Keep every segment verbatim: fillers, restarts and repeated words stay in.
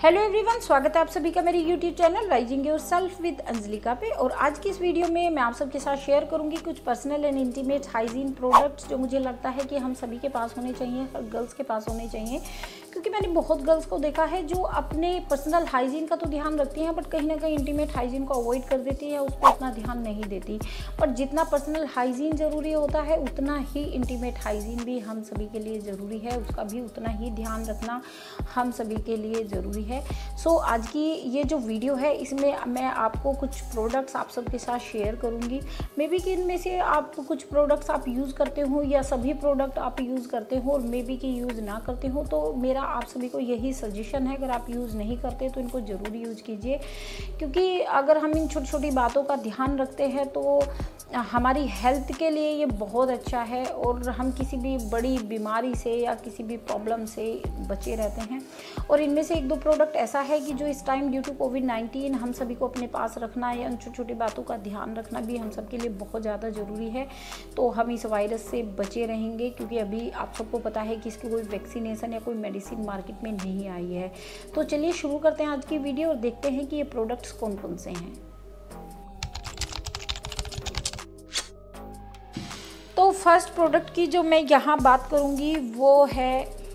Hello everyone, स्वागत है आप सभी का मेरे YouTube channel rising yourself with Anjalika पे। और आज की इस वीडियो में मैं आप सबके साथ शेयर करूंगी कुछ personal and intimate hygiene products जो मुझे लगता है कि हम सभी के पास होने चाहिए, हर गर्ल्स के पास होने चाहिए। क्योंकि मैंने बहुत गर्ल्स को देखा है जो अपने पर्सनल हाइजीन का तो ध्यान रखती हैं, बट कहीं ना कहीं इंटीमेट हाइजीन को अवॉइड कर देती है, उस पर उतना ध्यान नहीं देती। बट जितना पर्सनल हाइजीन ज़रूरी होता है उतना ही इंटीमेट हाइजीन भी हम सभी के लिए ज़रूरी है, उसका भी उतना ही ध्यान रखना हम सभी के लिए ज़रूरी है। सो so, आज की ये जो वीडियो है इसमें मैं आपको कुछ प्रोडक्ट्स आप सबके साथ शेयर करूंगी। मे बी कि इनमें से आप कुछ प्रोडक्ट्स आप यूज़ करते हो या सभी प्रोडक्ट आप यूज़ करते हो, और मे बी कि यूज़ ना करते हो, तो मेरा आप सभी को यही सजेशन है, अगर आप यूज़ नहीं करते तो इनको ज़रूर यूज़ कीजिए। क्योंकि अगर हम इन छोटी छोटी बातों का ध्यान रखते हैं तो हमारी हेल्थ के लिए ये बहुत अच्छा है, और हम किसी भी बड़ी बीमारी से या किसी भी प्रॉब्लम से बचे रहते हैं। और इनमें से एक दो प्रोडक्ट ऐसा है कि जो इस time due to Covid nineteen हम सभी को अपने पास रखना या उन छोटी छोटी बातों का ध्यान रखना भी हम सब के लिए बहुत ज़्यादा ज़रूरी है। तो हम इस वायरस से बचे रहेंगे, क्योंकि अभी आप सबको पता है कि इसकी कोई वैक्सीनेशन या कोई मेडिसिन मार्केट में नहीं आई है। तो चलिए शुरू करते हैं आज की वीडियो और देखते हैं कि ये प्रोडक्ट्स कौन कौन से हैं। तो फर्स्ट प्रोडक्ट की जो मैं यहाँ बात करूँगी वो है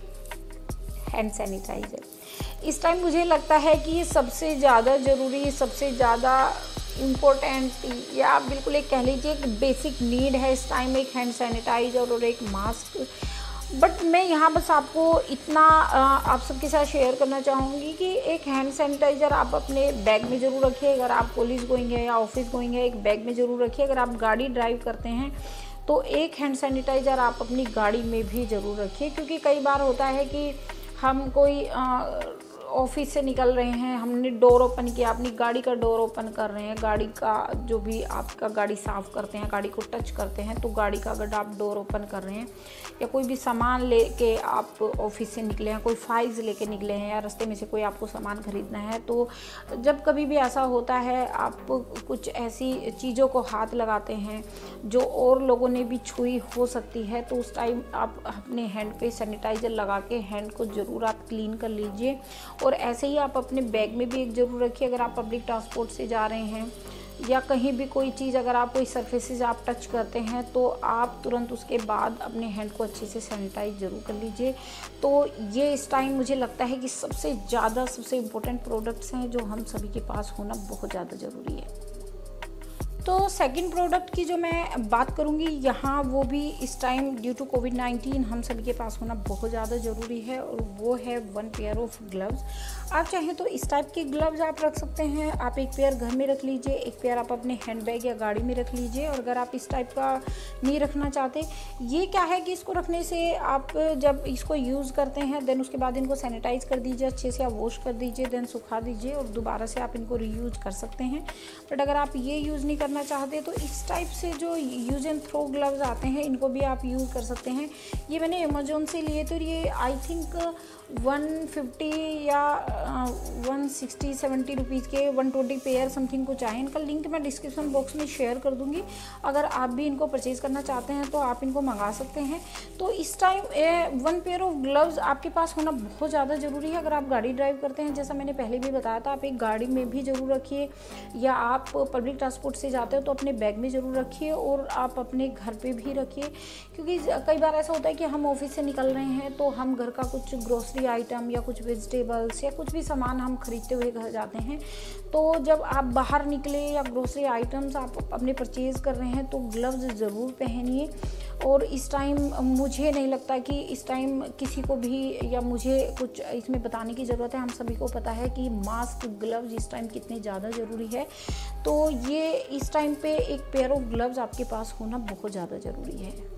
हैंड सैनिटाइज़र। इस टाइम मुझे लगता है कि ये सबसे ज़्यादा ज़रूरी, सबसे ज़्यादा इम्पोर्टेंट, या आप बिल्कुल एक कह लीजिए एक बेसिक नीड है इस टाइम, एक हैंड सैनिटाइज़र और एक मास्क। बट मैं यहाँ बस आपको इतना आप सबके साथ शेयर करना चाहूँगी कि एक हैंड सैनिटाइज़र आप अपने बैग में ज़रूर रखिए। अगर आप कॉलेज गोइंग है या ऑफिस गोइंग है, एक बैग में ज़रूर रखिए। अगर आप गाड़ी ड्राइव करते हैं तो एक हैंड सैनिटाइज़र आप अपनी गाड़ी में भी ज़रूर रखिए। क्योंकि कई बार होता है कि हम कोई ऑफिस से निकल रहे हैं, हमने डोर ओपन किया, अपनी गाड़ी का डोर ओपन कर रहे हैं, गाड़ी का जो भी आपका गाड़ी साफ़ करते हैं, गाड़ी को टच करते हैं, तो गाड़ी का अगर आप डोर ओपन कर रहे हैं या कोई भी सामान लेके आप ऑफिस से निकले हैं, कोई फाइल्स लेके निकले हैं या रास्ते में से कोई आपको सामान खरीदना है, तो जब कभी भी ऐसा होता है आप कुछ ऐसी चीज़ों को हाथ लगाते हैं जो और लोगों ने भी छुई हो सकती है, तो उस टाइम आप अपने हैंड पे सैनिटाइज़र लगा के हैंड को ज़रूर आप क्लीन कर लीजिए। और ऐसे ही आप अपने बैग में भी एक ज़रूर रखिए। अगर आप पब्लिक ट्रांसपोर्ट से जा रहे हैं या कहीं भी कोई चीज़, अगर आप कोई सरफेसेस आप टच करते हैं तो आप तुरंत उसके बाद अपने हैंड को अच्छे से सैनिटाइज ज़रूर कर लीजिए। तो ये इस टाइम मुझे लगता है कि सबसे ज़्यादा सबसे इम्पोर्टेंट प्रोडक्ट्स हैं जो हम सभी के पास होना बहुत ज़्यादा ज़रूरी है। तो सेकंड प्रोडक्ट की जो मैं बात करूंगी यहाँ, वो भी इस time due to Covid nineteen हम सभी के पास होना बहुत ज़्यादा ज़रूरी है, और वो है वन पेयर ऑफ ग्लव्स। आप चाहें तो इस टाइप के ग्लव्स आप रख सकते हैं। आप एक पेयर घर में रख लीजिए, एक पेयर आप अपने हैंडबैग या गाड़ी में रख लीजिए। और अगर आप इस टाइप का नहीं रखना चाहते, ये क्या है कि इसको रखने से आप जब इसको यूज़ करते हैं देन उसके बाद इनको सैनिटाइज कर दीजिए, अच्छे से आप वॉश कर दीजिए, देन सुखा दीजिए और दोबारा से आप इनको रीयूज कर सकते हैं। बट अगर आप ये यूज़ नहीं करना चाहते तो इस टाइप से जो यूज एंड थ्रो ग्लव्स आते हैं इनको भी आप यूज़ कर सकते हैं। ये मैंने अमेजोन से लिए, तो ये आई थिंक वन फिफ्टी या वन सिक्सटी सेवेंटी रुपीज़ के वन ट्वेंटी पेयर समथिंग कुछ आए। इनका लिंक मैं डिस्क्रिप्शन बॉक्स में शेयर कर दूंगी। अगर आप भी इनको परचेज़ करना चाहते हैं तो आप इनको मंगा सकते हैं। तो इस time one pair of gloves आपके पास होना बहुत ज़्यादा ज़रूरी है। अगर आप गाड़ी ड्राइव करते हैं, जैसा मैंने पहले भी बताया था, आप एक गाड़ी में भी ज़रूर रखिए, या आप पब्लिक ट्रांसपोर्ट से जाते हो तो अपने बैग में ज़रूर रखिए, और आप अपने घर पे भी रखिए। क्योंकि कई बार ऐसा होता है कि हम ऑफिस से निकल रहे हैं तो हम घर का कुछ ग्रोसरी आइटम या कुछ वेजिटेबल्स या कुछ भी सामान हम खरीदते हुए घर जाते हैं, तो जब आप बाहर निकले या ग्रोसरी आइटम्स आप अपने परचेज़ कर रहे हैं तो ग्लव्स ज़रूर पहनिए। और इस टाइम मुझे नहीं लगता कि इस टाइम किसी को भी या मुझे कुछ इसमें बताने की ज़रूरत है, हम सभी को पता है कि मास्क, ग्लव्स इस टाइम कितने ज़्यादा ज़रूरी है। तो ये इस टाइम पे एक पेयर ऑफ ग्लव्स आपके पास होना बहुत ज़्यादा ज़रूरी है।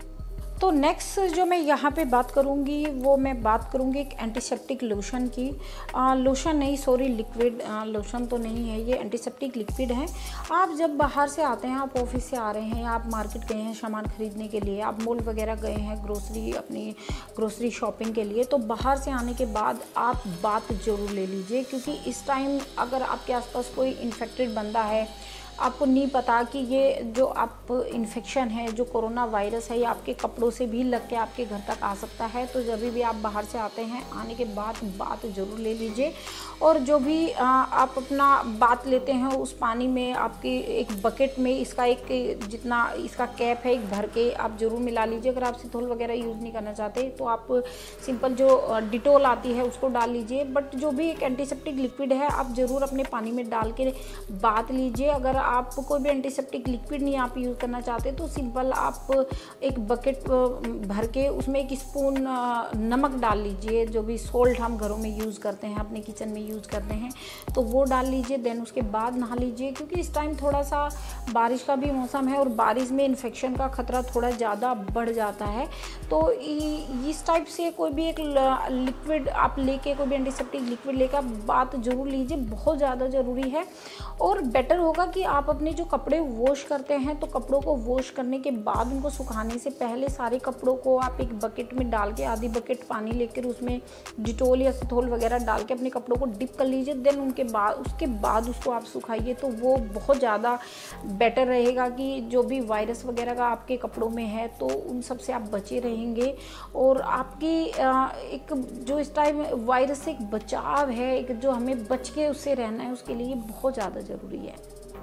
तो नेक्स्ट जो मैं यहाँ पे बात करूँगी वो मैं बात करूँगी एक एंटीसेप्टिक लोशन की। आ, लोशन नहीं, सॉरी, लिक्विड लोशन तो नहीं है, ये एंटीसेप्टिक लिक्विड है। आप जब बाहर से आते हैं, आप ऑफिस से आ रहे हैं या आप मार्केट गए हैं सामान खरीदने के लिए, आप मॉल वगैरह गए हैं ग्रोसरी अपनी ग्रोसरी शॉपिंग के लिए, तो बाहर से आने के बाद आप बात ज़रूर ले लीजिए। क्योंकि इस टाइम अगर आपके आसपास कोई इन्फेक्टेड बंदा है, आपको नहीं पता कि ये जो आप इन्फेक्शन है, जो कोरोना वायरस है, ये आपके कपड़ों से भी लग के आपके घर तक आ सकता है। तो जब भी आप बाहर से आते हैं, आने के बाद बात ज़रूर ले लीजिए। और जो भी आ, आप अपना बात लेते हैं उस पानी में आपकी एक बकेट में इसका एक जितना इसका कैप है एक भर के आप ज़रूर मिला लीजिए। अगर आप सिथोल वगैरह यूज़ नहीं करना चाहते तो आप सिंपल जो डिटोल आती है उसको डाल लीजिए। बट जो भी एक एंटीसेप्टिक लिक्विड है आप ज़रूर अपने पानी में डाल के बात लीजिए। अगर आप कोई भी एंटीसेप्टिक लिक्विड नहीं आप यूज़ करना चाहते तो सिंपल आप एक बकेट भर के उसमें एक स्पून नमक डाल लीजिए। जो भी सोल्ट हम घरों में यूज़ करते हैं, अपने किचन में यूज़ करते हैं, तो वो डाल लीजिए। देन उसके बाद नहा लीजिए, क्योंकि इस टाइम थोड़ा सा बारिश का भी मौसम है और बारिश में इन्फेक्शन का खतरा थोड़ा ज़्यादा बढ़ जाता है। तो इस टाइप से कोई भी एक लिक्विड आप लेके, कोई भी एंटीसेप्टिक लिक्विड लेकर बात ज़रूर लीजिए, बहुत ज़्यादा ज़रूरी है। और बेटर होगा कि आप अपने जो कपड़े वॉश करते हैं तो कपड़ों को वॉश करने के बाद उनको सुखाने से पहले सारे कपड़ों को आप एक बकेट में डाल के, आधी बकेट पानी लेकर उसमें डिटोल या सिथोल वगैरह डाल के अपने कपड़ों को डिप कर लीजिए। देन उनके बाद उसके बाद उसको आप सुखाइए, तो वो बहुत ज़्यादा बेटर रहेगा कि जो भी वायरस वगैरह का आपके कपड़ों में है तो उन सब से आप बचे रहेंगे। और आपकी एक जो इस टाइम वायरस से एक बचाव है, एक जो हमें बच के उससे रहना है, उसके लिए बहुत ज़्यादा ज़रूरी है।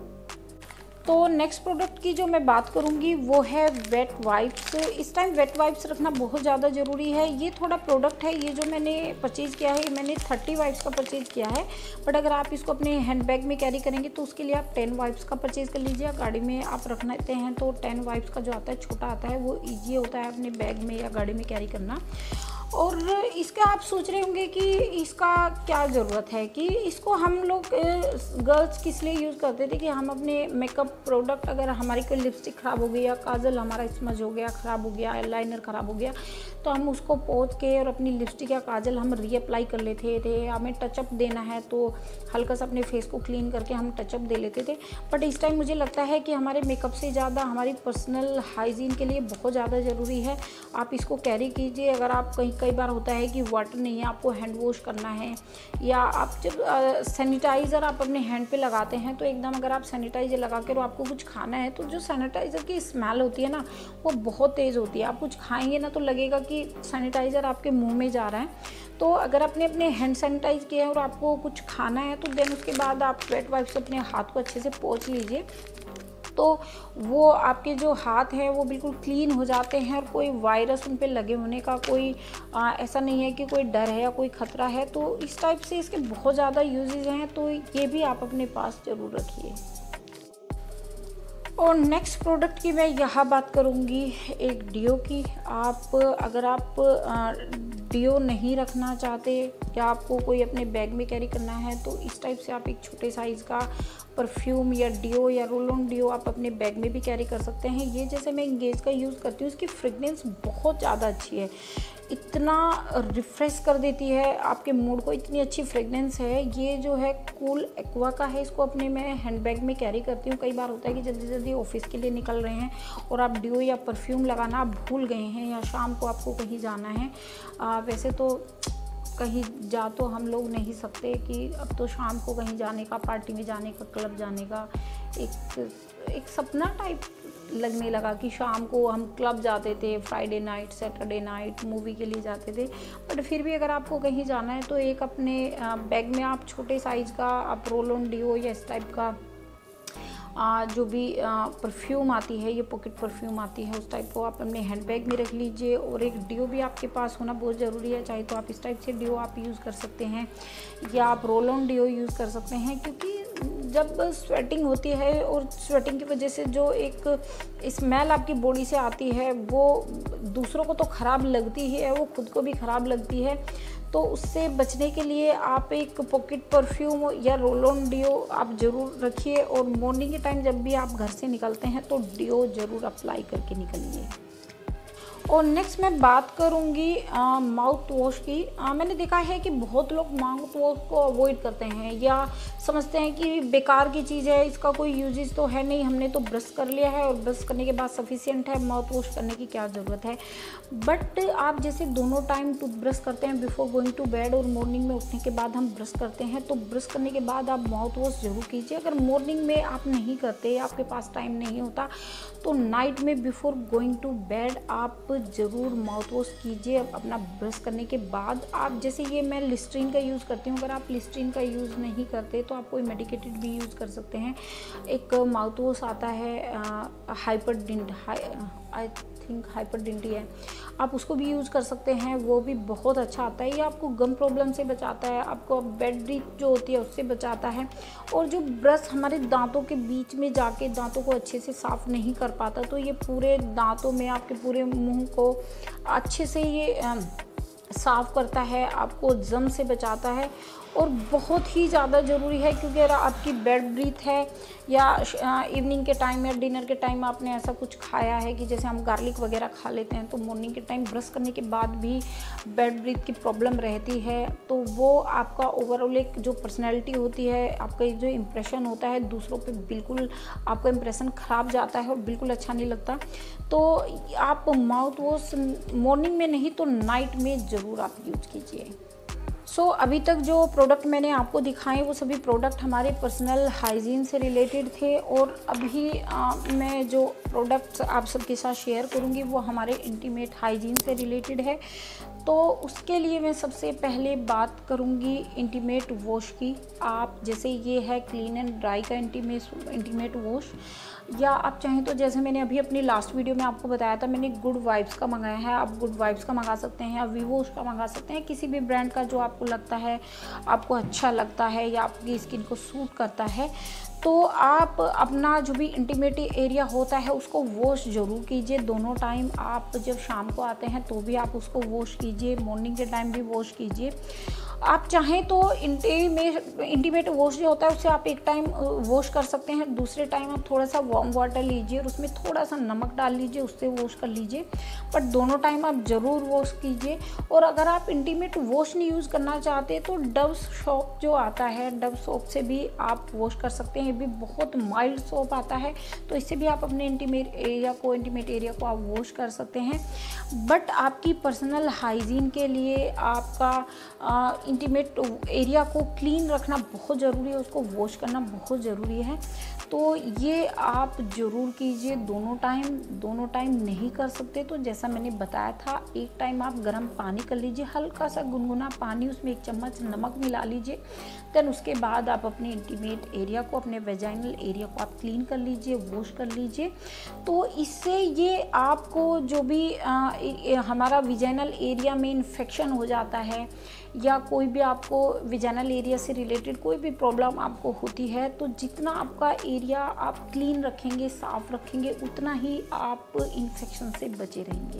तो नेक्स्ट प्रोडक्ट की जो मैं बात करूंगी वो है वेट वाइप्स। इस टाइम वेट वाइप्स रखना बहुत ज़्यादा ज़रूरी है। ये थोड़ा प्रोडक्ट है, ये जो मैंने परचेज़ किया है, मैंने थर्टी वाइप्स का परचेज़ किया है। बट अगर आप इसको अपने हैंडबैग में कैरी करेंगे तो उसके लिए आप टेन वाइप्स का परचेज़ कर लीजिए। गाड़ी में आप रखना देते हैं तो टेन वाइप्स का जो आता है छोटा आता है, वो ईजी होता है अपने बैग में या गाड़ी में कैरी करना। और इसका आप सोच रहे होंगे कि इसका क्या ज़रूरत है, कि इसको हम लोग गर्ल्स किस लिए यूज़ करते थे कि हम अपने मेकअप प्रोडक्ट, अगर हमारी कोई लिपस्टिक ख़राब हो गई या काजल हमारा स्मज हो गया, ख़राब हो गया, आईलाइनर ख़राब हो गया, तो हम उसको पोंछ के और अपनी लिपस्टिक या काजल हम रीअप्लाई कर लेते थे। हमें टचअप देना है तो हल्का सा अपने फेस को क्लीन करके हम टचअप दे लेते थे। बट इस टाइम मुझे लगता है कि हमारे मेकअप से ज़्यादा हमारी पर्सनल हाइजीन के लिए बहुत ज़्यादा ज़रूरी है। आप इसको कैरी कीजिए। अगर आप कहीं कई बार होता है कि वाटर नहीं है, आपको हैंड वॉश करना है, या आप जब सैनिटाइज़र आप अपने हैंड पे लगाते हैं तो एकदम अगर आप सैनिटाइज़र लगा कर आपको कुछ खाना है तो जो सैनिटाइज़र की स्मेल होती है ना वो बहुत तेज़ होती है। आप कुछ खाएंगे ना तो लगेगा कि सैनिटाइज़र आपके मुंह में जा रहा है। तो अगर आपने अपने हैंड सैनिटाइज किए हैं और आपको कुछ खाना है तो देन उसके बाद आप वेट वाइप से अपने हाथ को अच्छे से पोंछ लीजिए, तो वो आपके जो हाथ हैं वो बिल्कुल क्लीन हो जाते हैं और कोई वायरस उन पे लगे होने का कोई आ, ऐसा नहीं है कि कोई डर है या कोई ख़तरा है। तो इस टाइप से इसके बहुत ज़्यादा यूजेस हैं, तो ये भी आप अपने पास ज़रूर रखिए। और नेक्स्ट प्रोडक्ट की मैं यहाँ बात करूँगी एक डियो की। आप अगर आप डियो नहीं रखना चाहते या आपको कोई अपने बैग में कैरी करना है तो इस टाइप से आप एक छोटे साइज़ का परफ्यूम या डियो या रोल ऑन डियो आप अपने बैग में भी कैरी कर सकते हैं। ये जैसे मैं इंगेज का यूज़ करती हूँ, इसकी फ्रेगनेंस बहुत ज़्यादा अच्छी है, इतना रिफ़्रेश कर देती है आपके मूड को, इतनी अच्छी फ्रेगनेंस है। ये जो है कूल एक्वा का है, इसको अपने मैं हैंडबैग में कैरी करती हूँ। कई बार होता है कि जल्दी जल्दी ऑफिस के लिए निकल रहे हैं और आप डियो या परफ्यूम लगाना आप भूल गए हैं, या शाम को आपको कहीं जाना है। आ, वैसे तो कहीं जा तो हम लोग नहीं सकते कि अब तो शाम को कहीं जाने का, पार्टी में जाने का, क्लब जाने का एक एक सपना टाइप लगने लगा कि शाम को हम क्लब जाते थे, Friday night, Saturday night movie के लिए जाते थे। बट फिर भी अगर आपको कहीं जाना है तो एक अपने बैग में आप छोटे साइज़ का आप रोल ऑन डियो या इस टाइप का आ, जो भी परफ्यूम आती है, ये पॉकेट परफ्यूम आती है, उस टाइप को आप अपने हैंडबैग में रख लीजिए। और एक डियो भी आपके पास होना बहुत ज़रूरी है, चाहे तो आप इस टाइप से डियो आप यूज़ कर सकते हैं या आप रोल ऑन डियो यूज़ कर सकते हैं। क्योंकि जब स्वेटिंग होती है और स्वेटिंग की वजह से जो एक स्मेल आपकी बॉडी से आती है वो दूसरों को तो ख़राब लगती ही है, वो खुद को भी ख़राब लगती है। तो उससे बचने के लिए आप एक पॉकेट परफ्यूम या रोल ऑन डियो आप ज़रूर रखिए। और मॉर्निंग के टाइम जब भी आप घर से निकलते हैं तो डियो ज़रूर अप्लाई करके निकलिए। और नेक्स्ट मैं बात करूँगी माउथ वॉश की। आ, मैंने देखा है कि बहुत लोग माउथ वॉश को अवॉइड करते हैं या समझते हैं कि बेकार की चीज़ है, इसका कोई यूजेस तो है नहीं, हमने तो ब्रश कर लिया है और ब्रश करने के बाद सफिशिएंट है, माउथ वॉश करने की क्या ज़रूरत है। बट आप जैसे दोनों टाइम टूथ ब्रश करते हैं, बिफोर गोइंग टू बेड और मॉर्निंग में उठने के बाद हम ब्रश करते हैं, तो ब्रश करने के बाद आप माउथ वॉश ज़रूर कीजिए। अगर मॉर्निंग में आप नहीं करते, आपके पास टाइम नहीं होता, तो नाइट में बिफोर गोइंग टू बेड आप ज़रूर माउथ वॉश कीजिए अपना ब्रश करने के बाद। आप जैसे ये मैं लिस्ट्रीन का यूज़ करती हूँ, अगर आप लिस्ट्रीन का यूज़ नहीं करते तो आप कोई मेडिकेटेड भी यूज़ कर सकते हैं। एक माउथ वॉश आता है हाइपरडिंट आई थिंक हाइपरडिंटी है, आप उसको भी यूज़ कर सकते हैं, वो भी बहुत अच्छा आता है। ये आपको गम प्रॉब्लम से बचाता है, आपको बेड ब्रीथ जो होती है उससे बचाता है। और जो ब्रश हमारे दांतों के बीच में जाके दांतों को अच्छे से साफ़ नहीं कर पाता, तो ये पूरे दांतों में आपके पूरे मुंह को अच्छे से ये साफ़ करता है, आपको जम से बचाता है। और बहुत ही ज़्यादा ज़रूरी है, क्योंकि अगर आपकी बेड ब्रीथ है या इवनिंग के टाइम या डिनर के टाइम आपने ऐसा कुछ खाया है कि जैसे हम गार्लिक वगैरह खा लेते हैं, तो मॉर्निंग के टाइम ब्रश करने के बाद भी बेड ब्रीथ की प्रॉब्लम रहती है, तो वो आपका ओवरऑल एक जो पर्सनैलिटी होती है, आपका जो इम्प्रेशन होता है दूसरों पे, बिल्कुल आपका इम्प्रेशन ख़राब जाता है और बिल्कुल अच्छा नहीं लगता। तो आप माउथ वॉश मॉर्निंग में नहीं तो नाइट में ज़रूर आप यूज कीजिए। सो so, अभी तक जो प्रोडक्ट मैंने आपको दिखाए वो सभी प्रोडक्ट हमारे पर्सनल हाइजीन से रिलेटेड थे, और अभी आ, मैं जो प्रोडक्ट्स आप सबके साथ शेयर करूँगी वो हमारे इंटीमेट हाइजीन से रिलेटेड है। तो उसके लिए मैं सबसे पहले बात करूँगी इंटीमेट वॉश की। आप जैसे ये है क्लीन एंड ड्राई का इंटीमेट इंटीमेट वॉश, या आप चाहें तो जैसे मैंने अभी अपनी लास्ट वीडियो में आपको बताया था, मैंने गुड वाइब्स का मंगाया है, आप गुड वाइब्स का मंगा सकते हैं, या वीवोश का मंगा सकते हैं, किसी भी ब्रांड का जो आपको लगता है, आपको अच्छा लगता है या आपकी स्किन को सूट करता है। तो आप अपना जो भी इंटीमेट एरिया होता है उसको वॉश ज़रूर कीजिए दोनों टाइम। आप जब शाम को आते हैं तो भी आप उसको वॉश कीजिए, मॉर्निंग के टाइम भी वॉश कीजिए। आप चाहें तो इंटीमेट इंटीमेट वॉश जो होता है उससे आप एक टाइम वॉश कर सकते हैं, दूसरे टाइम आप थोड़ा सा वार्म वाटर लीजिए और उसमें थोड़ा सा नमक डाल लीजिए, उससे वॉश कर लीजिए, बट दोनों टाइम आप ज़रूर वॉश कीजिए। और अगर आप इंटीमेट वॉश नहीं यूज़ करना चाहते तो डव सोप जो आता है, डव सोप से भी आप वॉश कर सकते हैं, ये भी बहुत माइल्ड सोप आता है, तो इससे भी आप अपने इंटीमेट एरिया को इंटीमेट एरिया को आप वॉश कर सकते हैं। बट आपकी पर्सनल हाइजीन के लिए आपका इंटीमेट एरिया को क्लीन रखना बहुत ज़रूरी है, उसको वॉश करना बहुत ज़रूरी है। तो ये आप ज़रूर कीजिए दोनों टाइम। दोनों टाइम नहीं कर सकते तो जैसा मैंने बताया था, एक टाइम आप गर्म पानी कर लीजिए, हल्का सा गुनगुना पानी, उसमें एक चम्मच नमक मिला लीजिए, देन उसके बाद आप अपने इंटीमेट एरिया को, अपने वेजाइनल एरिया को आप क्लीन कर लीजिए, वॉश कर लीजिए। तो इससे ये आपको जो भी आ, हमारा वेजाइनल एरिया में इन्फेक्शन हो जाता है या कोई भी आपको वेजाइनल एरिया से रिलेटेड कोई भी प्रॉब्लम आपको होती है, तो जितना आपका एरिया आप क्लीन रखेंगे, साफ़ रखेंगे, उतना ही आप इन्फेक्शन से बचे रहेंगे।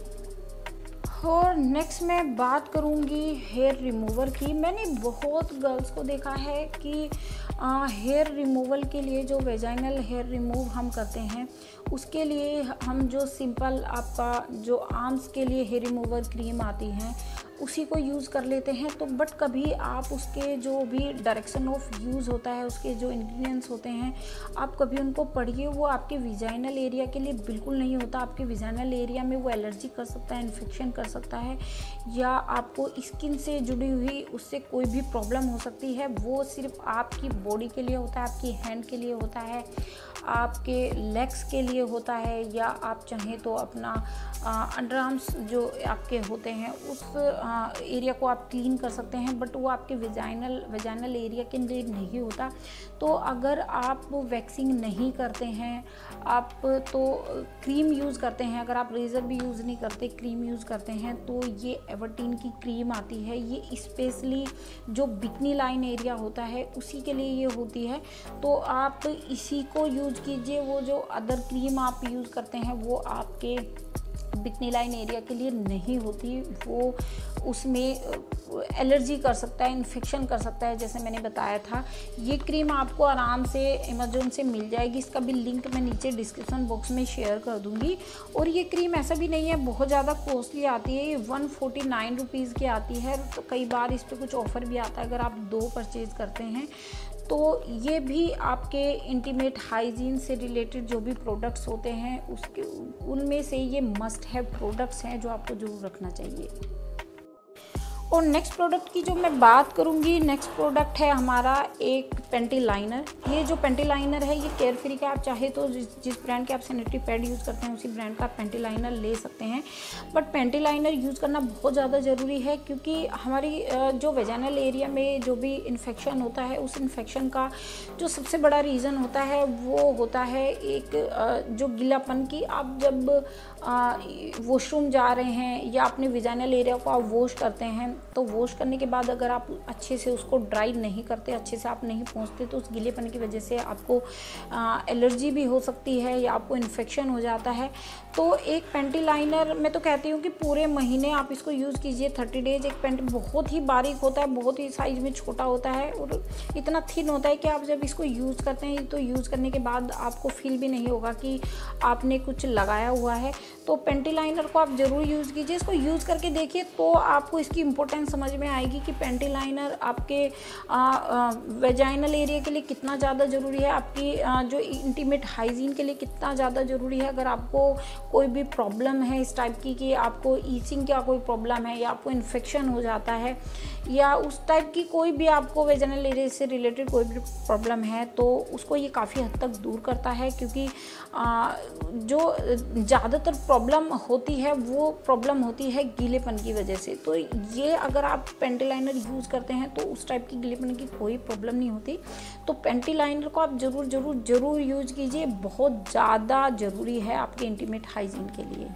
और नेक्स्ट मैं बात करूँगी हेयर रिमूवर की। मैंने बहुत गर्ल्स को देखा है कि आ, हेयर रिमूवल के लिए जो वेजाइनल हेयर रिमूव हम करते हैं उसके लिए हम जो सिंपल आपका जो आर्म्स के लिए हेयर रिमूवर क्रीम आती हैं उसी को यूज़ कर लेते हैं। तो बट कभी आप उसके जो भी डायरेक्शन ऑफ यूज़ होता है, उसके जो इंग्रेडिएंट्स होते हैं, आप कभी उनको पढ़िए। वो आपके विजाइनल एरिया के लिए बिल्कुल नहीं होता। आपके विजाइनल एरिया में वो एलर्जी कर सकता है, इन्फेक्शन कर सकता है, या आपको स्किन से जुड़ी हुई उससे कोई भी प्रॉब्लम हो सकती है। वो सिर्फ आपकी बॉडी के लिए होता है, आपकी हैंड के लिए होता है, आपके लेग्स के लिए होता है, या आप चाहें तो अपना अंडर आर्म्स जो आपके होते हैं उस आ, एरिया को आप क्लीन कर सकते हैं, बट वो आपके वेजाइनल वेजाइनल एरिया के लिए नहीं होता। तो अगर आप वैक्सिंग नहीं करते हैं, आप तो क्रीम यूज़ करते हैं, अगर आप रेज़र भी यूज़ नहीं करते, क्रीम यूज़ करते हैं, तो ये एवर्टीन की क्रीम आती है। ये स्पेशली जो बिकनी लाइन एरिया होता है उसी के लिए ये होती है। तो आप इसी को यूज़ कीजिए। वो जो अदर क्रीम आप यूज़ करते हैं वो आपके बिकनी लाइन एरिया के लिए नहीं होती, वो उसमें एलर्जी कर सकता है, इन्फेक्शन कर सकता है, जैसे मैंने बताया था। ये क्रीम आपको आराम से अमेज़ोन से मिल जाएगी, इसका भी लिंक मैं नीचे डिस्क्रिप्शन बॉक्स में शेयर कर दूँगी। और ये क्रीम ऐसा भी नहीं है बहुत ज़्यादा कॉस्टली आती है, ये वन फोर्टी नाइन रुपीज़ की आती है। तो कई बार इस पर कुछ ऑफ़र भी आता है अगर आप दो परचेज़ करते हैं। तो ये भी आपके इंटीमेट हाइजीन से रिलेटेड जो भी प्रोडक्ट्स होते हैं उसके उनमें से ये मस्ट हैव प्रोडक्ट्स हैं जो आपको ज़रूर रखना चाहिए। और नेक्स्ट प्रोडक्ट की जो मैं बात करूंगी, नेक्स्ट प्रोडक्ट है हमारा एक पेंटी लाइनर। ये जो पेंटी लाइनर है ये केयर फ्री का, आप चाहे तो जिस जिस ब्रांड के आप सैनिटरी पैड यूज़ करते हैं उसी ब्रांड का पेंटी लाइनर ले सकते हैं। बट पेंटी लाइनर यूज़ करना बहुत ज़्यादा ज़रूरी है, क्योंकि हमारी जो वेजाइनल एरिया में जो भी इन्फेक्शन होता है उस इन्फेक्शन का जो सबसे बड़ा रीज़न होता है वो होता है एक जो गीलापन की। आप जब वॉशरूम जा रहे हैं या अपने वेजाइनल एरिया को आप वॉश करते हैं तो वॉश करने के बाद अगर आप अच्छे से उसको ड्राई नहीं करते, अच्छे से आप नहीं पोंछते, तो उस गीलेपन की वजह से आपको एलर्जी भी हो सकती है या आपको इन्फेक्शन हो जाता है। तो एक पेंटी लाइनर मैं तो कहती हूँ कि पूरे महीने आप इसको यूज़ कीजिए, थर्टी डेज। एक पेंट बहुत ही बारीक होता है, बहुत ही साइज़ में छोटा होता है और इतना थिन होता है कि आप जब इसको यूज़ करते हैं तो यूज़ करने के बाद आपको फील भी नहीं होगा कि आपने कुछ लगाया हुआ है। तो पेंटी लाइनर को आप ज़रूर यूज़ कीजिए, इसको यूज़ करके देखिए तो आपको इसकी इम्पोर्टेंस समझ में आएगी कि पेंटी लाइनर आपके वेजाइनल एरिया के लिए कितना ज़्यादा ज़रूरी है, आपकी आ, जो इंटीमेट हाइजीन के लिए कितना ज़्यादा ज़रूरी है। अगर आपको कोई भी प्रॉब्लम है इस टाइप की कि आपको ईचिंग का कोई प्रॉब्लम है या आपको इन्फेक्शन हो जाता है या उस टाइप की कोई भी आपको वेजाइनल एरिया से रिलेटेड कोई भी प्रॉब्लम है, तो उसको ये काफ़ी हद तक दूर करता है। क्योंकि आ, जो ज़्यादातर प्रॉब्लम होती है वो प्रॉब्लम होती है गीलेपन की वजह से। तो ये अगर आप पेंटी लाइनर यूज़ करते हैं तो उस टाइप की गीलेपन की कोई प्रॉब्लम नहीं होती। तो पेंटी लाइनर को आप ज़रूर ज़रूर ज़रूर यूज़ कीजिए, बहुत ज़्यादा ज़रूरी है आपके इंटीमेट हाइजीन के लिए।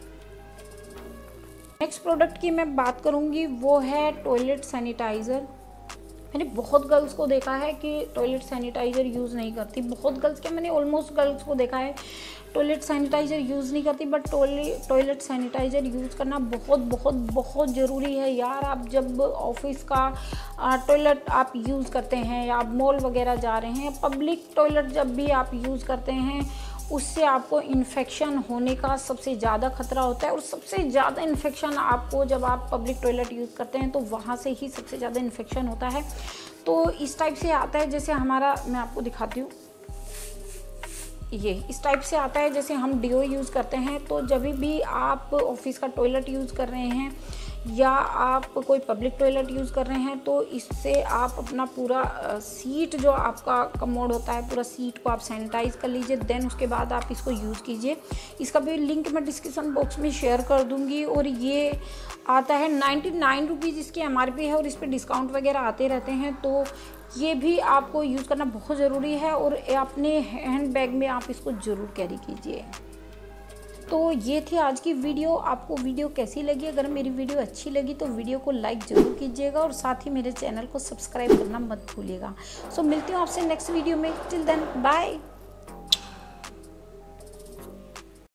नेक्स्ट प्रोडक्ट की मैं बात करूंगी वो है टॉयलेट सैनिटाइज़र। मैंने बहुत गर्ल्स को देखा है कि टॉयलेट सैनिटाइज़र यूज़ नहीं करती, बहुत गर्ल्स क्या मैंने ऑलमोस्ट गर्ल्स को देखा है टॉयलेट सैनिटाइज़र यूज़ नहीं करती। बट टॉयलेट सैनिटाइज़र यूज़ करना बहुत बहुत बहुत ज़रूरी है यार। आप जब ऑफिस का टॉयलेट आप यूज़ करते हैं या आप मॉल वगैरह जा रहे हैं, पब्लिक टॉयलेट जब भी आप यूज़ करते हैं उससे आपको इन्फेक्शन होने का सबसे ज़्यादा खतरा होता है। और सबसे ज़्यादा इन्फेक्शन आपको जब आप पब्लिक टॉयलेट यूज़ करते हैं तो वहाँ से ही सबसे ज़्यादा इन्फेक्शन होता है। तो इस टाइप से आता है, जैसे हमारा, मैं आपको दिखाती हूँ, ये इस टाइप से आता है जैसे हम डीओ यूज़ करते हैं। तो जब भी आप ऑफिस का टॉयलेट यूज़ कर रहे हैं या आप कोई पब्लिक टॉयलेट यूज़ कर रहे हैं तो इससे आप अपना पूरा सीट जो आपका कमोड होता है पूरा सीट को आप सैनिटाइज़ कर लीजिए, देन उसके बाद आप इसको यूज़ कीजिए। इसका भी लिंक मैं डिस्क्रिप्शन बॉक्स में शेयर कर दूंगी। और ये आता है नाइन्टी नाइन रुपीज़ इसकी एम आर पी है और इस पर डिस्काउंट वगैरह आते रहते हैं। तो ये भी आपको यूज़ करना बहुत ज़रूरी है और अपने हैंड बैग में आप इसको ज़रूर कैरी कीजिए। तो ये थी आज की वीडियो। आपको वीडियो कैसी लगी? अगर मेरी वीडियो अच्छी लगी तो वीडियो को लाइक ज़रूर कीजिएगा और साथ ही मेरे चैनल को सब्सक्राइब करना मत भूलिएगा। सो मिलती हूँ आपसे नेक्स्ट वीडियो में। Till then bye.